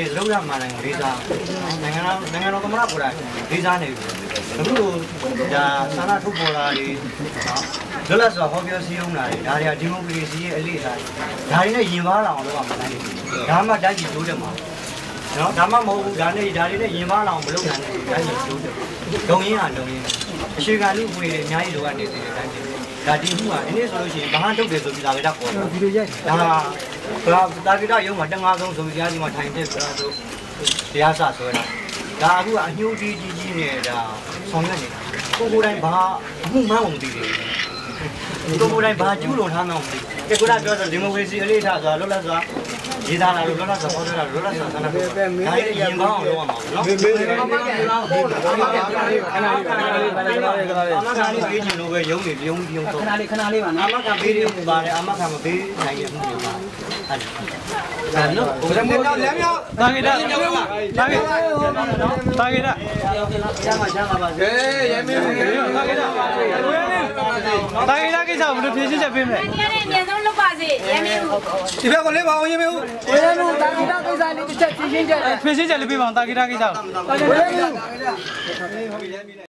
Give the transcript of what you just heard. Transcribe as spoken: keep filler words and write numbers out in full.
တွေသရုပ်ရမှနိုင်လေးစားနိုင်ငံတော်နိုင်ငံတော်သမ္မတကိုယ်တိုင်လေးစားနေပြီအခုလိုဒါဆန္ဒထုတ်ပေါ်လာတွေလွတ်လပ်စွာဟောပြောစည်းရုံးတာတွေဒါတွေကဒီမိုကရေစီရဲ့အလေးအစားဒါတွေနဲ့ရင်ပါလာအောင်လုပ်ရမှာတိုင်းဒါမှတိုင်းပြည်တိုးတက်မှာနော်ဒါမှမဟုတ်ဘူးဒါနဲ့ဒါတွေနဲ့ရင်ပါလာအောင်မလုပ်နိုင်ဘူးတိုင်းပြည်တိုးတက်ဒုံရင်းဟာဒုံရင်းအရှိကန်လူပွေတွေအများကြီးလိုအပ်နေတယ်တိုင်းပြည်ဒါဒီမှုကဒီနေ့ဆိုလို့ရှိရင်ဘာမှထုတ်တယ်ဆိုပြီးဒါကြတာပေါ်တယ်ဗီဒီယိုရိုက်ဒါကတာဂီတာရုံးမှာတငါးဆုံးဆိုပြီးကြားစီမှာထိုင်တဲ့ဆိုတော့တရားစဆွဲတာဒါအခုကအညှိုးကြီးကြီးကြီးနဲ့ဒါဆောင်ရွက်နေတာကိုကိုတိုင်းဘာအမှုမှန်းအောင်မသိဘူးကိုကိုတိုင်းဘာကျူးလွန်ထားမှန်းမသိဘူးကဲကိုကပြောဆိုဒီမိုကရေစီအလေးထားဆိုတာလွတ်လပ်စွာရေးသားလာလို့လွတ်လပ်စွာဟောပြောတာလွတ်လပ်စွာဆန္ဒပြဒါတွေရင်ပေါင်းအောင်လုပ်ရမှာနော်မေးမေးအမကန်လောခဏလေးခဏလေးခဏလေးခဏလေးခဏလေးခဏလေးအမကန်လေးပေးချင်လို့ပဲရုံးနေပြုံးပြုံးတော့ခဏလေးခဏလေးပါနော်အမကန်ပေးတယ်ပါတယ်အမကန်မပေးနိုင်ရမှုတွေပါအဲ့ဒါနော်ဘယ်လိုလဲလမ်းမြောက်တာဂီတာတာဂီတာတာဂီတာကျမ်းမှာကျမ်းမှာပါဟေးရဲမင်းတာဂီတာတာဂီတာကိစ္စဘယ်လိုဖြေရှင်းချက်ပေးမလဲဒီနေ့အမြန်ဆုံးလုပ်ပါစေရဲမင်းဒီဘက်ကလေးပါအောင်ရဲမင်းရဲမင်းတာဂီတာကိစ္စလေးတစ်ချက်ဖြေရှင်းချက်ဖြေရှင်းချက်လေးပေးပါအောင်တာဂီတာကိစ္စ